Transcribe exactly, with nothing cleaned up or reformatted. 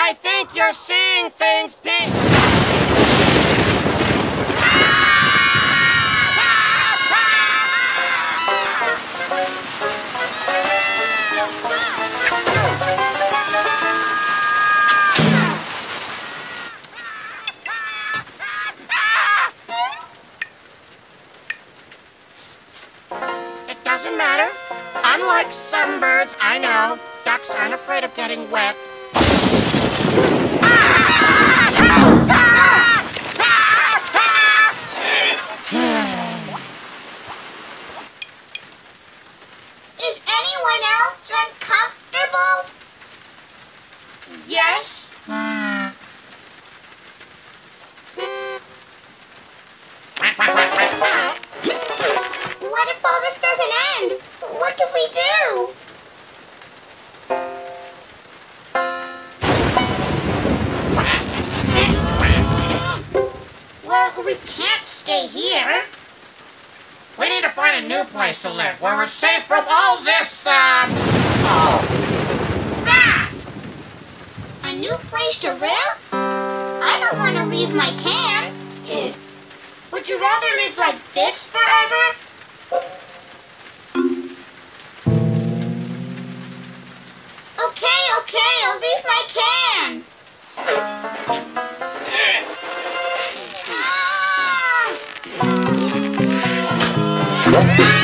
I think you're seeing things, Peep. It doesn't matter. Unlike some birds, I know, ducks aren't afraid of getting wet. Is anyone else uncomfortable? Yes? What if all this doesn't end? What can we do? Well, we can't stay here. We need to find a new place to live where we're safe from all this, um... oh... that! A new place to live? I don't want to leave my can. Would you rather live like this forever? Okay, okay, I'll leave my can. Ah!